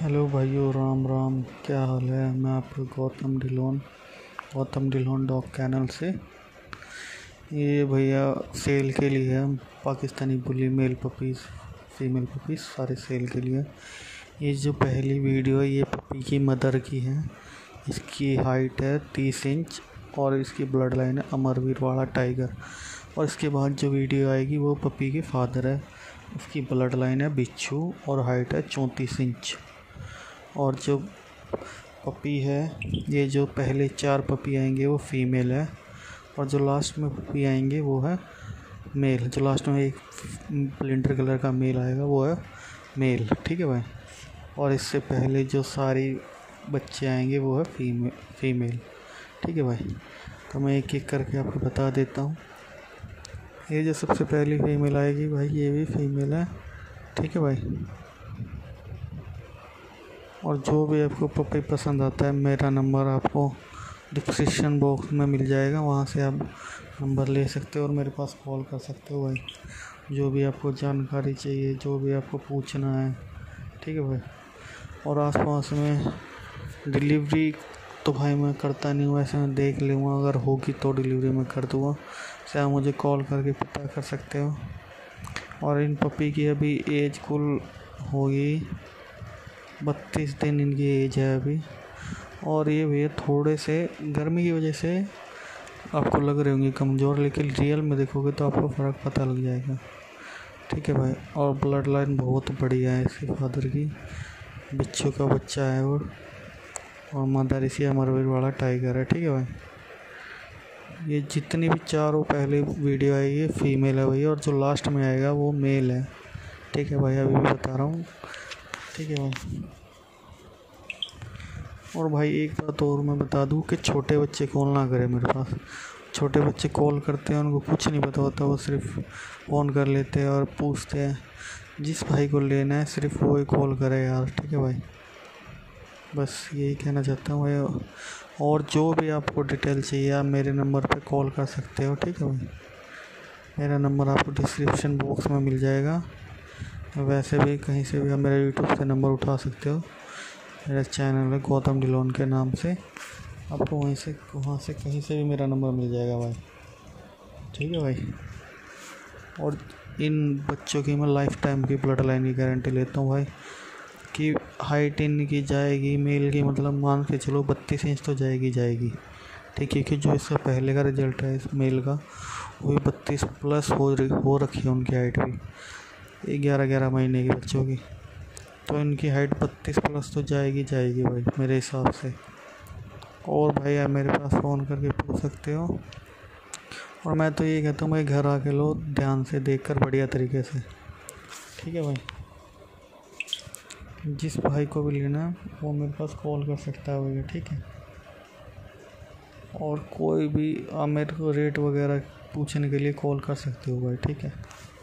Hello भाइयों, राम राम। क्या हाल है? मैं आपका गौतम ढिल्लोन डॉग कैनल से। ये भैया सेल के लिए है Pakistani bully male puppies, female puppies सारे सेल के लिए। ये जो पहली वीडियो है ये पपी की मदर की है। इसकी हाइट है 30 इंच और इसकी ब्लड लाइन है अमरवीर वाला टाइगर। और इसके बाद जो वीडियो आएगी वो पपी के फादर है, उसकी ब्लड लाइन है बिच्छू और हाइट है 34 इंच। और जो पपी है, ये जो पहले 4 पपी आएंगे वो फीमेल है और जो लास्ट में पपी आएंगे वो है मेल। जो लास्ट में एक ब्लेंडर कलर का मेल आएगा वो है मेल, ठीक है भाई। और इससे पहले जो सारी बच्चे आएंगे वो है फीमेल, ठीक है भाई। तो मैं एक एक करके आपको बता देता हूँ। ये जो सबसे पहली फीमेल आएगी भाई, ये भी फीमेल है, ठीक है भाई। और जो भी आपको पपी पसंद आता है, मेरा नंबर आपको डिस्क्रिप्शन बॉक्स में मिल जाएगा, वहाँ से आप नंबर ले सकते हो और मेरे पास कॉल कर सकते हो भाई। जो भी आपको जानकारी चाहिए, जो भी आपको पूछना है, ठीक है भाई। और आसपास में डिलीवरी तो भाई मैं करता नहीं हूँ, ऐसे मैं देख लूँगा, अगर होगी तो डिलीवरी मैं कर दूँगा। से आप मुझे कॉल करके पता कर सकते हो। और इन पपी की अभी एज कुल होगी 32 दिन इनकी एज है अभी। और ये भैया थोड़े से गर्मी की वजह से आपको लग रहे होंगे कमज़ोर, लेकिन रियल में देखोगे तो आपको फ़र्क पता लग जाएगा, ठीक है भाई। और ब्लड लाइन बहुत बढ़िया है इसके फादर की, बिच्छू का बच्चा है वो। और मदर इसी अमरवीर वाला टाइगर है, ठीक है भाई। ये जितनी भी चारों पहले वीडियो आई है फीमेल है भाई, और जो लास्ट में आएगा वो मेल है, ठीक है भाई। अभी भी बता रहा हूँ, ठीक है भाई। और भाई एक बात और मैं बता दूं कि छोटे बच्चे कॉल ना करें मेरे पास। छोटे बच्चे कॉल करते हैं, उनको कुछ नहीं पता होता, वो सिर्फ फ़ोन कर लेते हैं और पूछते हैं। जिस भाई को लेना है सिर्फ वो ही कॉल करे यार, ठीक है भाई। बस यही कहना चाहता हूँ भाई। और जो भी आपको डिटेल चाहिए आप मेरे नंबर पे कॉल कर सकते हो, ठीक है भाई। मेरा नंबर आपको डिस्क्रिप्शन बॉक्स में मिल जाएगा। वैसे भी कहीं से भी आप मेरे यूट्यूब से नंबर उठा सकते हो। मेरा चैनल है गौतम ढिल्लोन के नाम से, आपको वहाँ से कहीं से भी मेरा नंबर मिल जाएगा भाई, ठीक है भाई। और इन बच्चों की मैं लाइफ टाइम की ब्लड लाइन की गारंटी लेता हूँ भाई, कि हाइट इनकी जाएगी मेल की, मतलब मान के चलो 32 इंच तो जाएगी, ठीक है। क्योंकि जो इससे पहले का रिजल्ट है इस मेल का, वो भी 32 प्लस हो रखी है उनकी हाइट भी 11 महीने के बच्चों की। तो इनकी हाइट 32 प्लस तो जाएगी भाई मेरे हिसाब से। और भाई आप मेरे पास फ़ोन करके पूछ सकते हो। और मैं तो ये कहता हूँ भाई, घर आके लो, ध्यान से देखकर बढ़िया तरीके से, ठीक है भाई। जिस भाई को भी लेना वो मेरे पास कॉल कर सकता है भैया, ठीक है। और कोई भी आप मेरे को रेट वगैरह पूछने के लिए कॉल कर सकते हो भाई, ठीक है।